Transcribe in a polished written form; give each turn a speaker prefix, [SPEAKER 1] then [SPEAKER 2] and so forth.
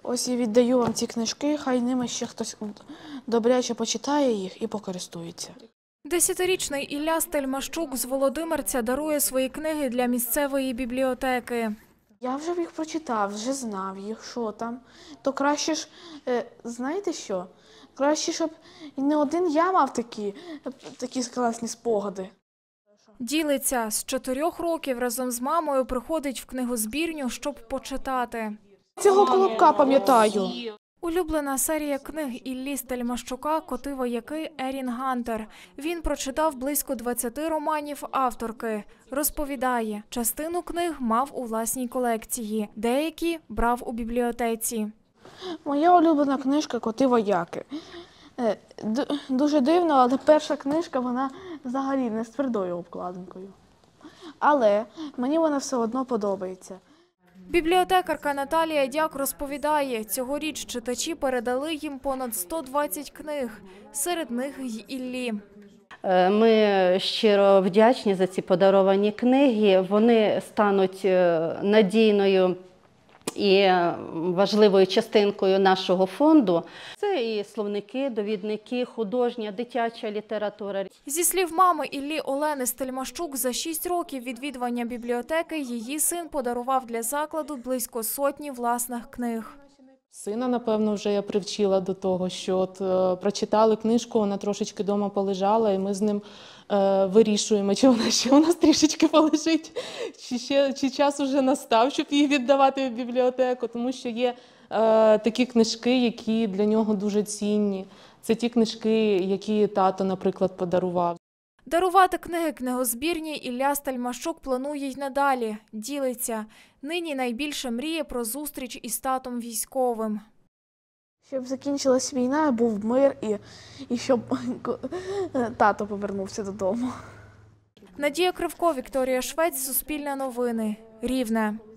[SPEAKER 1] Ось я віддаю вам ці книжки, хай ними ще хтось добряче почитає їх і покористується.
[SPEAKER 2] 10-річний Ілля Стельмащук з Володимирця дарує свої книги для місцевої бібліотеки.
[SPEAKER 1] Я вже їх прочитав, вже знав їх, що там. То краще ж, знаєте що? Краще, щоб і не один я мав такі класні спогади.
[SPEAKER 2] Ділиться, з 4 років разом з мамою приходить в книгозбірню, щоб почитати.
[SPEAKER 1] Цього колобка пам'ятаю.
[SPEAKER 2] Улюблена серія книг Іллі Стельмащука «Коти вояки» Ерін Гантер. Він прочитав близько 20 романів авторки. Розповідає, частину книг мав у власній колекції, деякі брав у бібліотеці.
[SPEAKER 1] Моя улюблена книжка «Коти вояки». Дуже дивно, але перша книжка, вона взагалі не з твердою обкладинкою. Але мені вона все одно подобається.
[SPEAKER 2] Бібліотекарка Наталія Дяк розповідає, цьогоріч читачі передали їм понад 120 книг, серед них й Іллі.
[SPEAKER 3] Ми щиро вдячні за ці подаровані книги. Вони стануть надійною і важливою частинкою нашого фонду. Це і словники, довідники, художня, дитяча література.
[SPEAKER 2] Зі слів мами Іллі Олени Стельмащук, за 6 років відвідування бібліотеки її син подарував для закладу близько 100 власних книг.
[SPEAKER 4] Сина, напевно, вже я привчила до того, що прочитали книжку, вона трошечки вдома полежала, і ми з ним вирішуємо, чи вона ще у нас трішечки полежить, чи час уже настав, щоб її віддавати в бібліотеку, тому що є такі книжки, які для нього дуже цінні. Це ті книжки, які тато, наприклад, подарував.
[SPEAKER 2] Дарувати книги книгозбірні Ілля Стельмащук планує й надалі. Ділиться. Нині найбільше мріє про зустріч із татом військовим.
[SPEAKER 1] Щоб закінчилась війна, був мир і щоб тато повернувся додому.
[SPEAKER 2] Надія Кривко, Вікторія Швець, Суспільне новини, Рівне.